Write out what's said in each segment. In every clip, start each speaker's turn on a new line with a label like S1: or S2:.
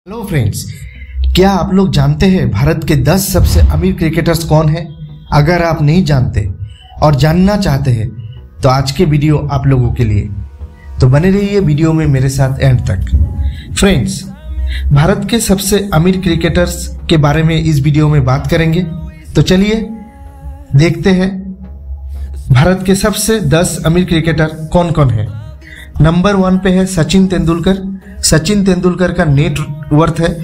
S1: Hello friends, क्या आप लोग जानते हैं भारत के 10 सबसे अमीर क्रिकेटर्स कौन हैं? अगर आप नहीं जानते और जानना चाहते हैं तो आज के वीडियो आप लोगों के लिए, तो बने रहिए वीडियो में मेरे साथ एंड तक। फ्रेंड्स, भारत के सबसे अमीर क्रिकेटर्स के बारे में इस वीडियो में बात करेंगे, तो चलिए देखते हैं भारत के सबसे 10 अमीर क्रिकेटर कौन कौन है। नंबर 1 पे है सचिन तेंदुलकर। सचिन तेंदुलकर का नेट वर्थ है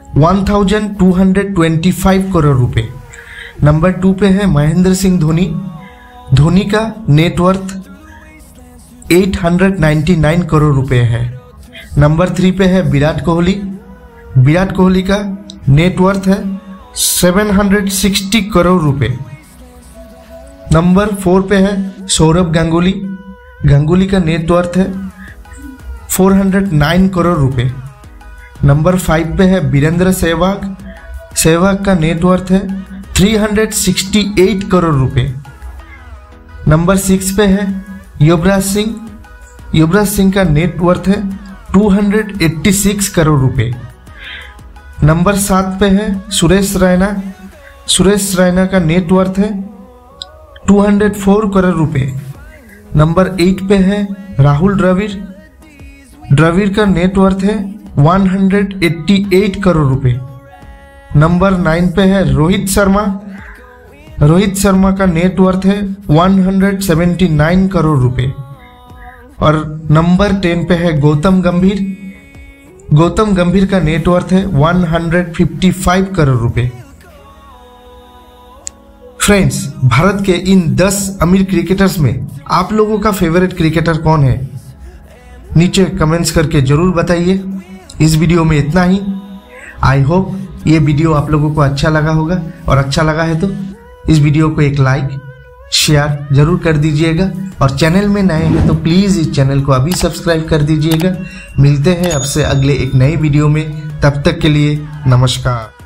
S1: 1225 करोड़ रुपए। नंबर 2 पे है महेंद्र सिंह धोनी। धोनी का नेट वर्थ 899 करोड़ रुपए है। नंबर 3 पे है विराट कोहली। विराट कोहली का नेट वर्थ है 760 करोड़ रुपए। नंबर 4 पे है सौरभ गांगुली। गांगुली का नेट वर्थ है 409 करोड़ रुपए। नंबर 5 पे है वीरेंद्र सहवाग। सहवाग का नेट वर्थ है 368 करोड़ रुपए। नंबर 6 पे है युवराज सिंह। युवराज सिंह का नेट वर्थ है 286 करोड़ रुपए। नंबर 7 पे है सुरेश रैना। सुरेश रैना का नेट वर्थ है 204 करोड़ रुपए। नंबर 8 पे है राहुल द्रविड़। द्रविड़ का नेट वर्थ है 188 करोड़ रुपए। नंबर 9 पे है रोहित शर्मा। रोहित शर्मा का नेट वर्थ है 179 करोड़ रुपए। और नंबर 10 पे है गौतम गंभीर। गौतम गंभीर का नेट वर्थ है 155 करोड़ रुपए। फ्रेंड्स, भारत के इन 10 अमीर क्रिकेटर्स में आप लोगों का फेवरेट क्रिकेटर कौन है? नीचे कमेंट्स करके जरूर बताइए। इस वीडियो में इतना ही। आई होप ये वीडियो आप लोगों को अच्छा लगा होगा, और अच्छा लगा है तो इस वीडियो को एक लाइक शेयर जरूर कर दीजिएगा, और चैनल में नए हैं तो प्लीज़ इस चैनल को अभी सब्सक्राइब कर दीजिएगा। मिलते हैं आपसे अगले एक नए वीडियो में, तब तक के लिए नमस्कार।